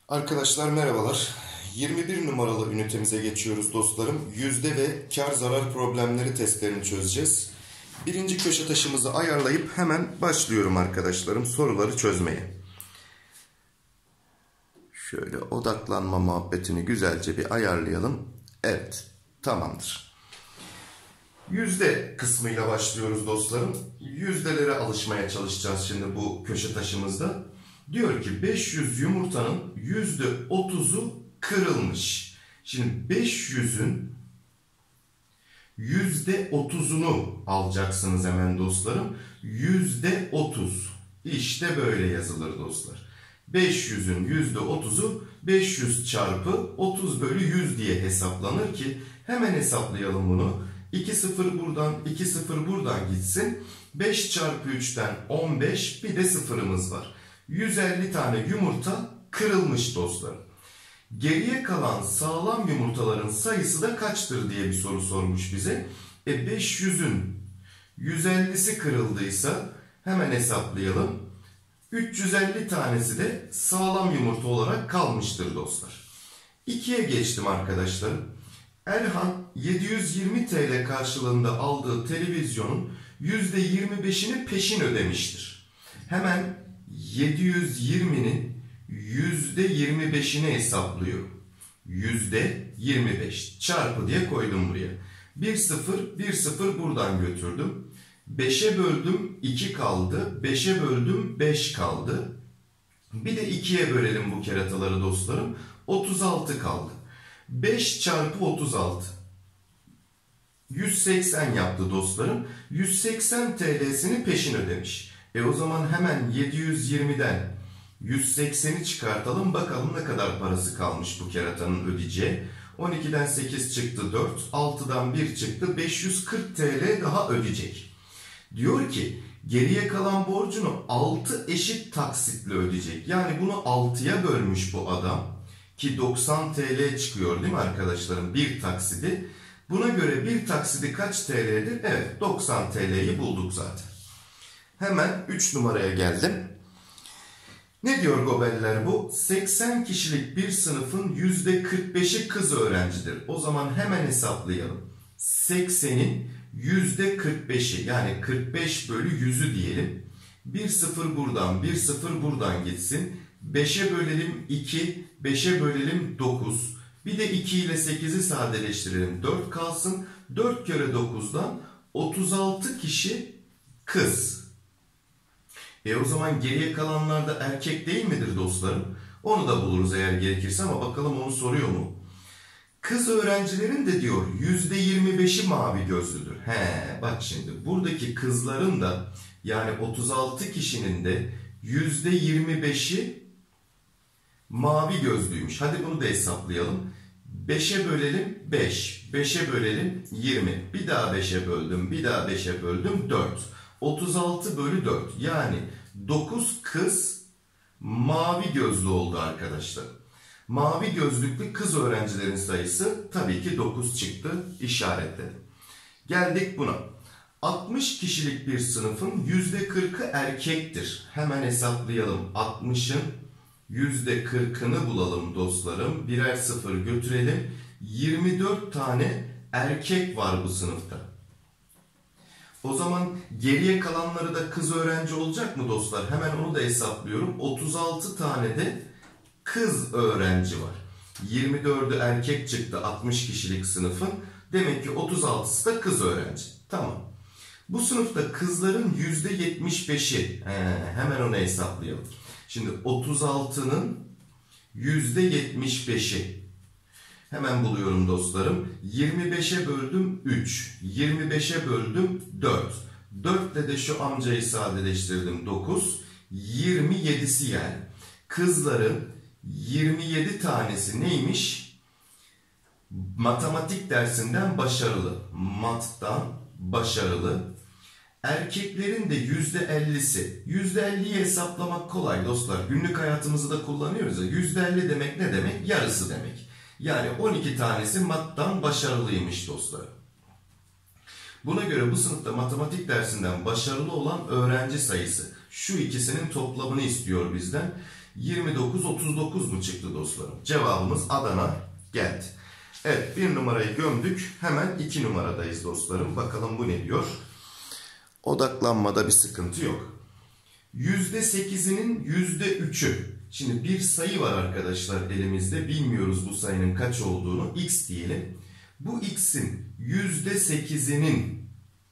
Arkadaşlar merhabalar. 21 numaralı ünitemize geçiyoruz dostlarım. Yüzde ve kar zarar problemleri testlerini çözeceğiz. Birinci köşe taşımızı ayarlayıp hemen başlıyorum arkadaşlarım soruları çözmeye. Şöyle odaklanma muhabbetini güzelce bir ayarlayalım. Evet, tamamdır. Yüzde kısmıyla başlıyoruz dostlarım. Yüzdelere alışmaya çalışacağız şimdi bu köşe taşımızda. Diyor ki 500 yumurtanın %30'u kırılmış. Şimdi 500'ün %30'unu alacaksınız hemen dostlarım. %30. İşte böyle yazılır dostlar. 500'ün %30'u 500 çarpı 30 bölü 100 diye hesaplanır ki hemen hesaplayalım bunu. 2 sıfır buradan, 2 sıfır buradan gitsin. 5 çarpı 3'ten 15, bir de sıfırımız var. 150 tane yumurta kırılmış dostlar. Geriye kalan sağlam yumurtaların sayısı da kaçtır diye bir soru sormuş bize. 500'ün 150'si kırıldıysa hemen hesaplayalım. 350 tanesi de sağlam yumurta olarak kalmıştır dostlar. 2'ye geçtim arkadaşlarım. Erhan 720 TL karşılığında aldığı televizyonun %25'ini peşin ödemiştir. Hemen 720'nin %25'ini hesaplıyor. %25 çarpı diye koydum buraya. 1 sıfır, 1 sıfır buradan götürdüm. 5'e böldüm 2 kaldı. 5'e böldüm 5 kaldı. Bir de 2'ye bölelim bu kerataları dostlarım. 36 kaldı. 5 çarpı 36. 180 yaptı dostlarım. 180 TL'sini peşin ödemiş. O zaman hemen 720'den 180'i çıkartalım. Bakalım ne kadar parası kalmış bu keratanın ödeyeceği. 12'den 8 çıktı 4. 6'dan 1 çıktı. 540 TL daha ödeyecek. Diyor ki geriye kalan borcunu 6 eşit taksitle ödeyecek. Yani bunu 6'ya bölmüş bu adam. Ki 90 TL çıkıyor değil mi arkadaşlarım? Bir taksidi. Buna göre bir taksidi kaç TL'dir? Evet, 90 TL'yi bulduk zaten. Hemen 3 numaraya geldim. Ne diyor Gobeller bu? 80 kişilik bir sınıfın %45'i kız öğrencidir. O zaman hemen hesaplayalım. 80'in %45'i yani 45 bölü 100'ü diyelim. 1 sıfır buradan, 1 sıfır buradan gitsin. 5'e bölelim 2, 5'e bölelim 9. Bir de 2 ile 8'i sadeleştirelim. 4 kalsın. 4 kere 9'dan 36 kişi kız. O zaman geriye kalanlar da erkek değil midir dostlarım? Onu da buluruz eğer gerekirse ama bakalım onu soruyor mu? Kız öğrencilerin de diyor %25'i mavi gözlüdür. Bak şimdi buradaki kızların da yani 36 kişinin de %25'i mavi gözlüymüş. Hadi bunu da hesaplayalım. 5'e bölelim 5. 5'e bölelim 20. Bir daha 5'e böldüm. Bir daha 5'e böldüm 4. 36 bölü 4. Yani 9 kız mavi gözlü oldu arkadaşlar. Mavi gözlüklü kız öğrencilerin sayısı tabii ki 9 çıktı. İşaretledim. Geldik buna. 60 kişilik bir sınıfın %40'ı erkektir. Hemen hesaplayalım. 60'ın %40'ını bulalım dostlarım. Birer sıfır götürelim. 24 tane erkek var bu sınıfta. O zaman geriye kalanları da kız öğrenci olacak mı dostlar? Hemen onu da hesaplıyorum. 36 tane de kız öğrenci var. 24'ü erkek çıktı 60 kişilik sınıfın. Demek ki 36'sı da kız öğrenci. Tamam. Bu sınıfta kızların %75'i. Hemen onu hesaplayalım. Şimdi 36'nın %75'i. Hemen buluyorum dostlarım. 25'e böldüm 3. 25'e böldüm 4. 4 ile de şu amcayı sadeleştirdim 9. 27'si yani. Kızların 27 tanesi neymiş? Matematik dersinden başarılı. Mat'tan başarılı. Erkeklerin de %50'si. %50'yi hesaplamak kolay dostlar. Günlük hayatımızı da kullanıyoruz ya. %50 demek ne demek? Yarısı demek. Yani 12 tanesi mattan başarılıymış dostlar. Buna göre bu sınıfta matematik dersinden başarılı olan öğrenci sayısı. Şu ikisinin toplamını istiyor bizden. 29, 39 mu çıktı dostlarım? Cevabımız Adana geldi. Evet, bir numarayı gömdük. Hemen 2 numaradayız dostlarım. Bakalım bu ne diyor? Odaklanmada bir sıkıntı yok. %8'inin %3'ü. Şimdi bir sayı var arkadaşlar elimizde. Bilmiyoruz bu sayının kaç olduğunu. X diyelim. Bu x'in %8'inin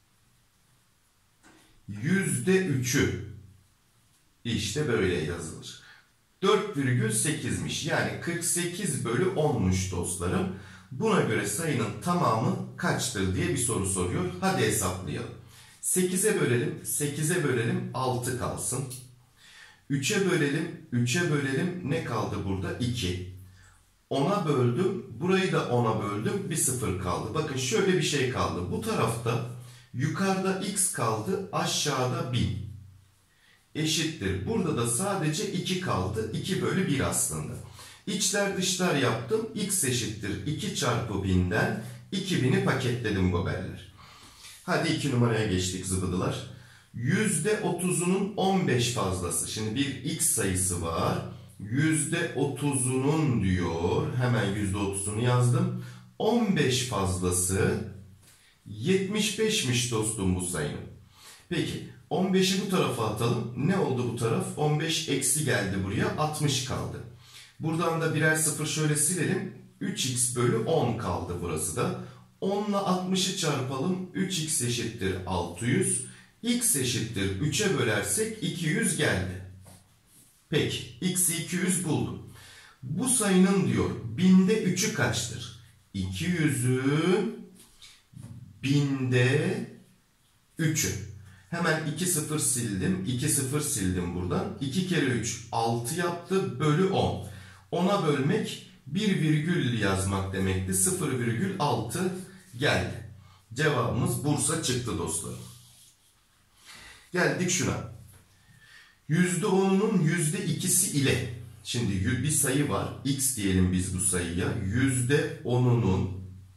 %3'ü işte böyle yazılır. 4,8'miş. Yani 48 bölü 10'muş dostlarım. Buna göre sayının tamamı kaçtır diye bir soru soruyor. Hadi hesaplayalım. 8'e bölelim. 8'e bölelim. 6 kalsın. 3'e bölelim. 3'e bölelim. Ne kaldı burada? 2. 10'a böldüm. Burayı da 10'a böldüm. Bir 0 kaldı. Bakın şöyle bir şey kaldı. Bu tarafta yukarıda x kaldı. Aşağıda 1000. Eşittir. Burada da sadece 2 kaldı. 2 bölü 1 aslında. İçler dışlar yaptım. X eşittir 2 çarpı 1000'den 2000'i paketledim goberler. Hadi 2 numaraya geçtik zıbıdılar. %30'unun 15 fazlası. Şimdi bir x sayısı var. %30'unun diyor. Hemen %30'unu yazdım. 15 fazlası 75'miş dostum bu sayının. Peki 15'i bu tarafa atalım. Ne oldu bu taraf? 15 eksi geldi buraya. 60 kaldı. Buradan da birer sıfır şöyle silelim. 3x bölü 10 kaldı burası da. 10 ile 60'ı çarpalım. 3x eşittir 600. X eşittir 3'e bölersek 200 geldi. Peki x'i 200 buldum. Bu sayının diyor binde 3'ü kaçtır? 200'ün binde 3'ü. Hemen 2 sıfır sildim. 2 sıfır sildim buradan. 2 kere 3 6 yaptı. Bölü 10. 10'a bölmek 1 virgül yazmak demekti. 0,6 geldi. Cevabımız Bursa çıktı dostlarım. Geldik şuna. %10'unun %2'si ile. Şimdi bir sayı var. X diyelim biz bu sayıya. %10'unun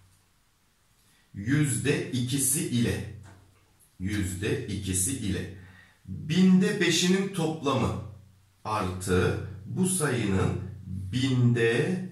%2'si ile. %2'si ile. Binde 5'inin toplamı artı bu sayının binde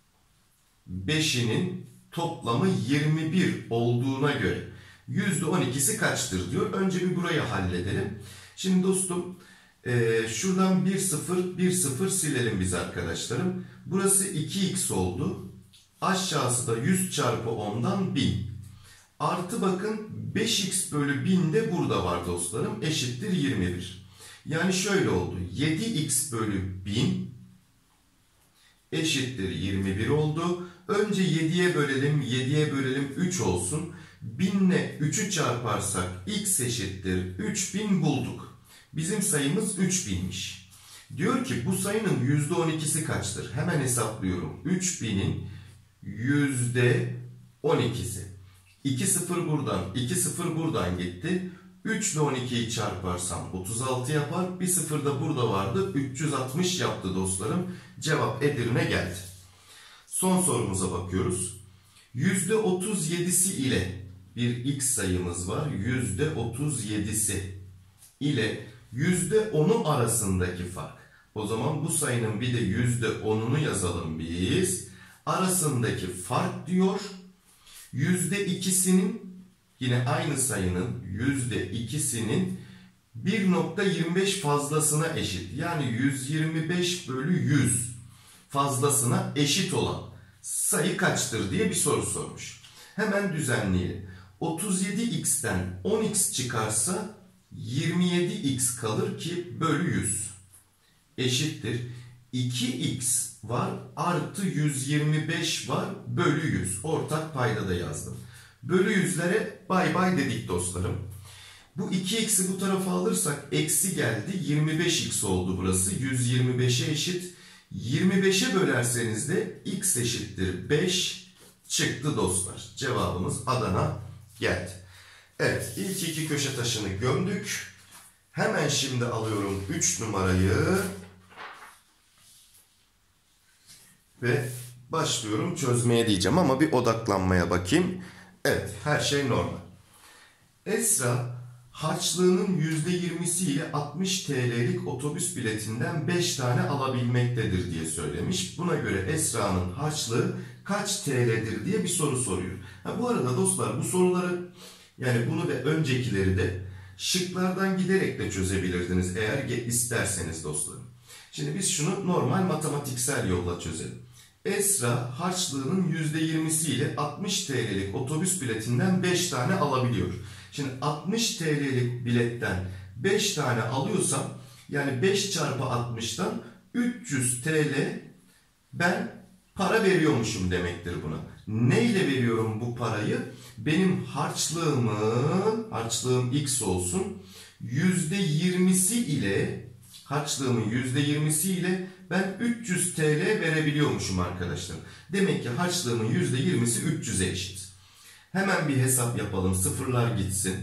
5'inin toplamı 21 olduğuna göre %12'si kaçtır diyor. Önce bir burayı halledelim. Şimdi dostum şuradan 1 0 1 0 silelim biz arkadaşlarım. Burası 2x oldu. Aşağısı da 100 çarpı 10'dan 1000. Artı bakın 5x bölü 1000 de burada var dostlarım. Eşittir 21. Yani şöyle oldu. 7x bölü 1000 eşittir 21 oldu. Önce 7'ye bölelim. 7'ye bölelim 3 olsun. 1000 ile 3'ü çarparsak x eşittir 3000 bulduk. Bizim sayımız 3000'miş. Diyor ki bu sayının %12'si kaçtır? Hemen hesaplıyorum. 3000'in %12'si. 2 0 buradan, 2 0 buradan gitti. 3 ile 12'yi çarparsam 36 yapar. Bir 0 da burada vardı. 360 yaptı dostlarım. Cevap Edirne geldi. Son sorumuza bakıyoruz. %37'si ile bir x sayımız var. %37'si ile %10'u arasındaki fark. O zaman bu sayının bir de %10'unu yazalım biz. Arasındaki fark diyor. %2'sinin yine aynı sayının %2'sinin 1,25 fazlasına eşit. Yani 125 bölü 100 fazlasına eşit olan sayı kaçtır diye bir soru sormuş. Hemen düzenleyelim. 37x'ten 10x çıkarsa 27x kalır ki bölü 100 eşittir. 2x var artı 125 var bölü 100. Ortak payda da yazdım. Bölü 100'lere bay bay dedik dostlarım. Bu 2x'i bu tarafa alırsak eksi geldi. 25x oldu burası. 125'e eşit. 25'e bölerseniz de x eşittir 5 çıktı dostlar. Cevabımız Adana geldi. Evet, ilk iki köşe taşını gömdük. Hemen şimdi alıyorum 3 numarayı. Ve başlıyorum çözmeye diyeceğim ama bir odaklanmaya bakayım. Evet, her şey normal. Esra harçlığının %20'si ile 60 TL'lik otobüs biletinden 5 tane alabilmektedir diye söylemiş. Buna göre Esra'nın harçlığı kaç TL'dir diye bir soru soruyor. Bu arada dostlar, bu soruları, yani bunu ve öncekileri de şıklardan giderek de çözebilirdiniz eğer isterseniz dostlarım. Şimdi biz şunu normal matematiksel yolla çözelim. Esra harçlığının %20'si ile 60 TL'lik otobüs biletinden 5 tane alabiliyor. Şimdi 60 TL'lik biletten 5 tane alıyorsam, yani 5 çarpı 60'tan 300 TL ben para veriyormuşum demektir buna. Ne ile veriyorum bu parayı? Benim harçlığım X olsun, %20'si ile, harçlığımın %20'si ile ben 300 TL verebiliyormuşum arkadaşlar. Demek ki harçlığımın %20'si 300'e eşit. Hemen bir hesap yapalım, sıfırlar gitsin.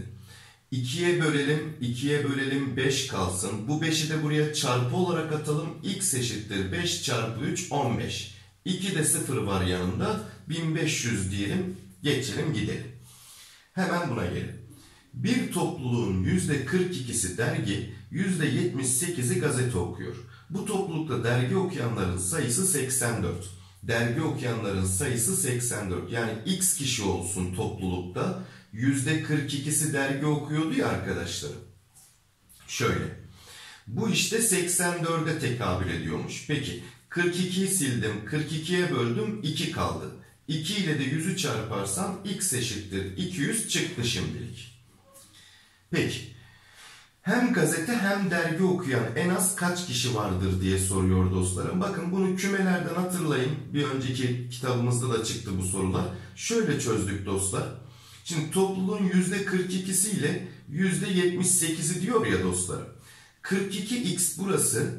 2'ye bölelim 5 kalsın. Bu 5'i de buraya çarpı olarak atalım. X eşittir 5 çarpı 3 15. 2 de 0 var yanında. 1500 diyelim. Geçelim gidelim. Hemen buna gelin. Bir topluluğun %42'si dergi, %78'i gazete okuyor. Bu toplulukta dergi okuyanların sayısı 84. Dergi okuyanların sayısı 84. Yani X kişi olsun toplulukta. %42'si dergi okuyordu ya arkadaşlarım. Şöyle. Bu işte 84'e tekabül ediyormuş. Peki 42'yi sildim. 42'ye böldüm. 2 kaldı. 2 ile de 100'ü çarparsam X eşittir 200 çıktı şimdilik. Peki. Hem gazete hem dergi okuyan en az kaç kişi vardır diye soruyor dostlarım. Bakın bunu kümelerden hatırlayın. Bir önceki kitabımızda da çıktı bu sorular. Şöyle çözdük dostlar. Şimdi topluluğun %42'si ile %78'i diyor ya dostlarım. 42x burası.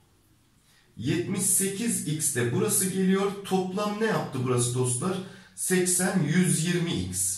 78x de burası geliyor. Toplam ne yaptı burası dostlar? 80, 120x.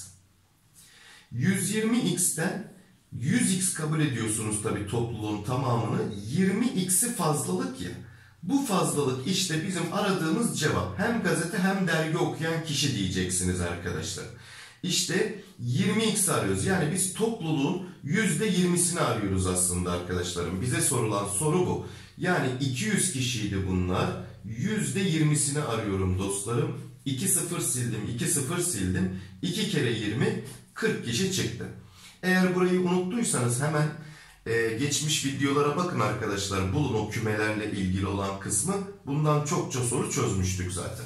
120x'ten 100x kabul ediyorsunuz tabi topluluğun tamamını. 20x'i fazlalık ya. Bu fazlalık işte bizim aradığımız cevap. Hem gazete hem dergi okuyan kişi diyeceksiniz arkadaşlar. İşte 20x arıyoruz. Yani biz topluluğun %20'sini arıyoruz aslında arkadaşlarım. Bize sorulan soru bu. Yani 200 kişiydi bunlar. %20'sini arıyorum dostlarım. 2 0 sildim, 2 0 sildim. 2 kere 20, 40 kişi çıktı. Eğer burayı unuttuysanız hemen geçmiş videolara bakın arkadaşlar. Bulun o kümelerle ilgili olan kısmı. Bundan çokça soru çözmüştük zaten.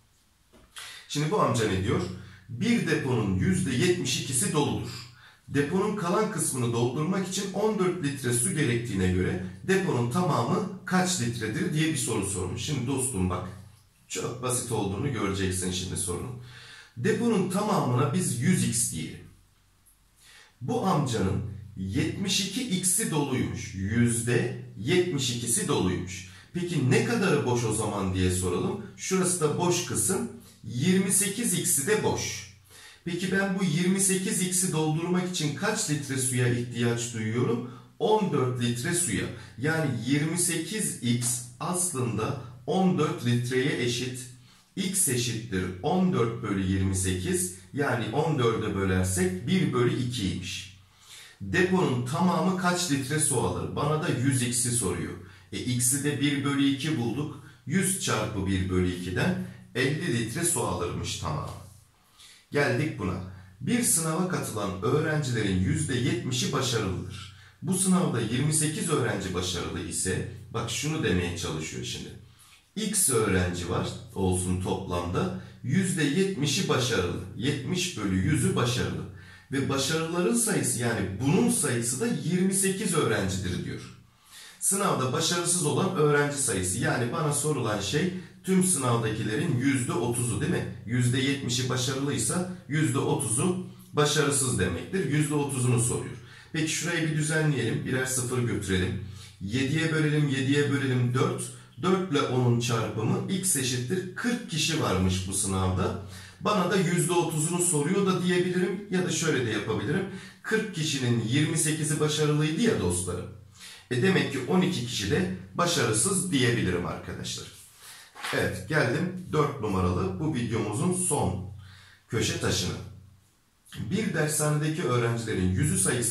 Şimdi bu amca ne diyor? Bir deponun %72'si doludur. Deponun kalan kısmını doldurmak için 14 litre su gerektiğine göre deponun tamamı kaç litredir diye bir soru sormuş. Şimdi dostum bak, çok basit olduğunu göreceksin şimdi sorunun. Deponun tamamına biz 100x diyelim. Bu amcanın 72x'i doluymuş. %72'si doluymuş. Peki ne kadarı boş o zaman diye soralım. Şurası da boş kısım. 28x'i de boş. Peki ben bu 28x'i doldurmak için kaç litre suya ihtiyaç duyuyorum? 14 litre suya. Yani 28x aslında 14 litreye eşit. X eşittir 14 bölü 28. Yani 14'e bölersek 1 bölü 2'ymiş. Deponun tamamı kaç litre su alır? Bana da 100x'i soruyor. X'i de 1 bölü 2 bulduk. 100 çarpı 1 bölü 2'den 50 litre su alırmış tamam. Geldik buna. Bir sınava katılan öğrencilerin %70'i başarılıdır. Bu sınavda 28 öğrenci başarılı ise, bak şunu demeye çalışıyor şimdi. X öğrenci var olsun toplamda. %70'i başarılı. 70 bölü 100'ü başarılı. Ve başarıların sayısı, yani bunun sayısı da 28 öğrencidir diyor. Sınavda başarısız olan öğrenci sayısı, yani bana sorulan şey tüm sınavdakilerin %30'u değil mi? %70'i başarılıysa %30'u başarısız demektir. %30'unu soruyor. Peki şurayı bir düzenleyelim. Birer sıfır götürelim. 7'ye bölelim, 7'ye bölelim 4. 4 ile 10'un çarpımı x eşittir 40 kişi varmış bu sınavda. Bana da %30'unu soruyor da diyebilirim ya da şöyle de yapabilirim. 40 kişinin 28'i başarılıydı ya dostlarım. Demek ki 12 kişi de başarısız diyebilirim arkadaşlar. Evet, geldim 4 numaralı bu videomuzun son köşe taşına. Bir dershanedeki öğrencilerin yüzü sayısal,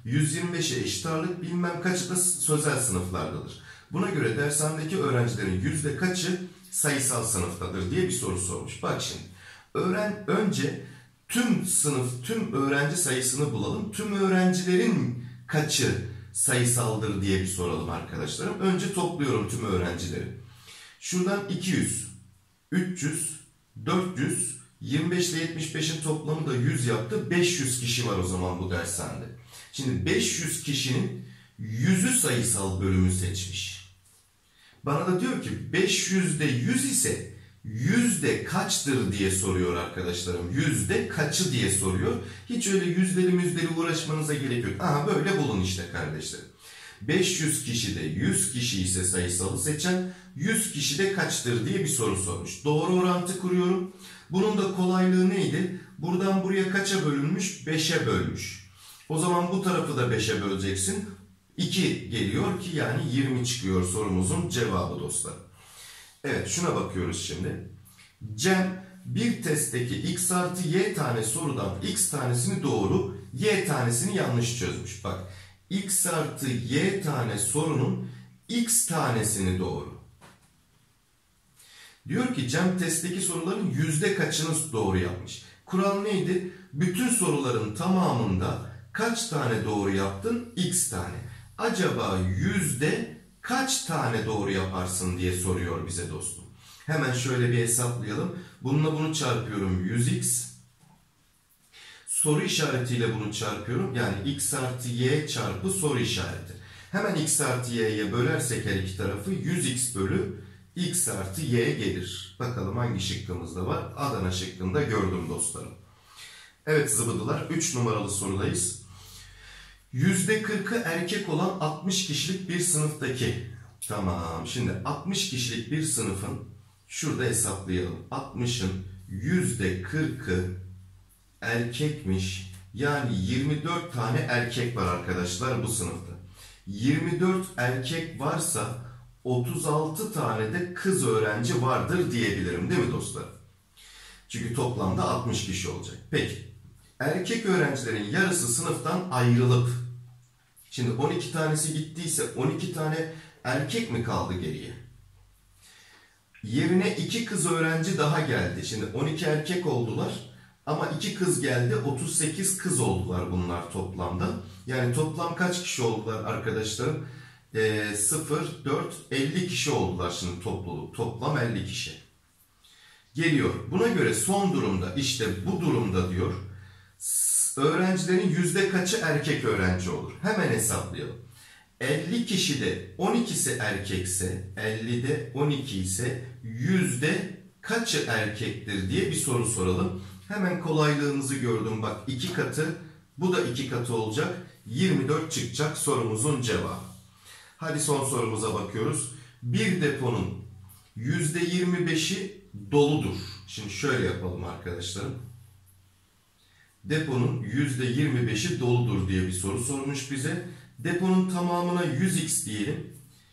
125'e eşit ağırlık, bilmem kaçı da sözel sınıflardadır. Buna göre dershanedeki öğrencilerin yüzde kaçı sayısal sınıftadır diye bir soru sormuş. Bak şimdi, önce tüm sınıf, tüm öğrenci sayısını bulalım. Tüm öğrencilerin kaçı sayısaldır diye bir soralım arkadaşlarım. Önce topluyorum tüm öğrencileri. Şuradan 200, 300, 400, 25 ile 75'in toplamı da 100 yaptı. 500 kişi var o zaman bu dershanede. Şimdi 500 kişinin 100'ü sayısal bölümü seçmiş. Bana da diyor ki 500'de 100 ise yüzde kaçtır diye soruyor arkadaşlarım. Yüzde kaçı diye soruyor. Hiç öyle yüzleri uğraşmanıza gerek yok. Aha böyle bulun işte kardeşlerim. 500 kişide 100 kişi ise sayısalı seçen, 100 kişide kaçtır diye bir soru sormuş. Doğru orantı kuruyorum. Bunun da kolaylığı neydi? Buradan buraya kaça bölünmüş? 5'e bölmüş. O zaman bu tarafı da 5'e böleceksin. 2 geliyor ki yani 20 çıkıyor sorumuzun cevabı dostlar. Evet, şuna bakıyoruz şimdi. Cem bir testteki x artı y tane sorudan x tanesini doğru, y tanesini yanlış çözmüş. Bak, x artı y tane sorunun x tanesini doğru. Diyor ki Cem testteki soruların yüzde kaçını doğru yapmış. Kural neydi? Bütün soruların tamamında kaç tane doğru yaptın? X tane. Acaba yüzde kaç tane doğru yaparsın diye soruyor bize dostum. Hemen şöyle bir hesaplayalım. Bununla bunu çarpıyorum 100x. Soru işaretiyle bunu çarpıyorum. Yani x artı y çarpı soru işareti. Hemen x artı y'ye bölersek her iki tarafı 100x bölü x artı y gelir. Bakalım hangi şıkkımızda var? Adana şıkkında gördüm dostlarım. Evet zıbıdılar, 3 numaralı sorudayız. %40'ı erkek olan 60 kişilik bir sınıftaki. Tamam, şimdi 60 kişilik bir sınıfın, şurada hesaplayalım. 60'ın %40'ı erkekmiş. Yani 24 tane erkek var arkadaşlar bu sınıfta. 24 erkek varsa 36 tane de kız öğrenci vardır diyebilirim değil mi dostlar? Çünkü toplamda 60 kişi olacak. Peki, erkek öğrencilerin yarısı sınıftan ayrılıp, şimdi 12 tanesi gittiyse 12 tane erkek mi kaldı geriye? Yerine 2 kız öğrenci daha geldi. Şimdi 12 erkek oldular ama 2 kız geldi, 38 kız oldular bunlar toplamda. Yani toplam kaç kişi oldular arkadaşlarım? 0, 4, 50 kişi oldular şimdi topluluk. Toplam 50 kişi. Geliyor. Buna göre son durumda, işte bu durumda diyor, öğrencilerin yüzde kaçı erkek öğrenci olur? Hemen hesaplayalım. 50 kişide 12'si erkekse, 50'de 12 ise yüzde kaçı erkektir diye bir soru soralım. Hemen kolaylığımızı gördüm. Bak 2 katı, bu da 2 katı olacak. 24 çıkacak sorumuzun cevabı. Hadi son sorumuza bakıyoruz. Bir deponun %25'i doludur. Şimdi şöyle yapalım arkadaşlarım. Deponun %25'i doludur diye bir soru sormuş bize. Deponun tamamına 100x diyelim.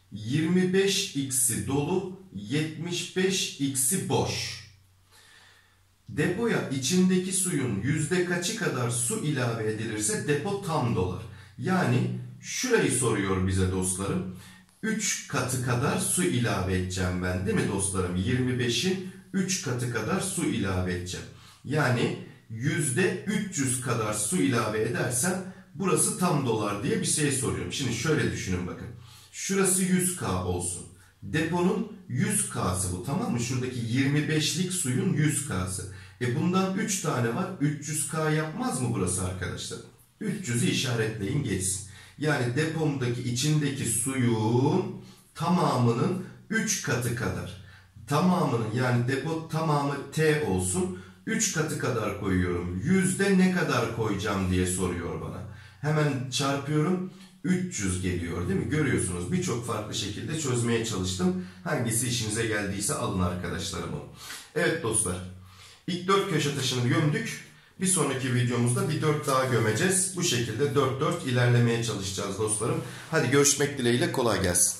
25x'i dolu, 75x'i boş. Depoya içindeki suyun yüzde kaçı kadar su ilave edilirse depo tam dolar. Yani şurayı soruyor bize dostlarım. 3 katı kadar su ilave edeceğim ben değil mi dostlarım? 25'in 3 katı kadar su ilave edeceğim. Yani %300 kadar su ilave edersem burası tam dolar diye bir şey soruyorum. Şimdi şöyle düşünün bakın. Şurası 100K olsun. Deponun 100K'sı bu, tamam mı? Şuradaki 25'lik suyun 100K'sı. Bundan 3 tane var. 300K yapmaz mı burası arkadaşlar? 300'ü işaretleyin geçsin. Yani depomdaki içindeki suyun tamamının 3 katı kadar. Tamamının, yani depo tamamı T olsun. 3 katı kadar koyuyorum. Yüzde ne kadar koyacağım diye soruyor bana. Hemen çarpıyorum. 300 geliyor değil mi? Görüyorsunuz, birçok farklı şekilde çözmeye çalıştım. Hangisi işinize geldiyse alın arkadaşlarım onu. Evet dostlar. İlk 4 köşe taşını gömdük. Bir sonraki videomuzda bir 4 daha gömeceğiz. Bu şekilde 4-4 ilerlemeye çalışacağız dostlarım. Hadi görüşmek dileğiyle, kolay gelsin.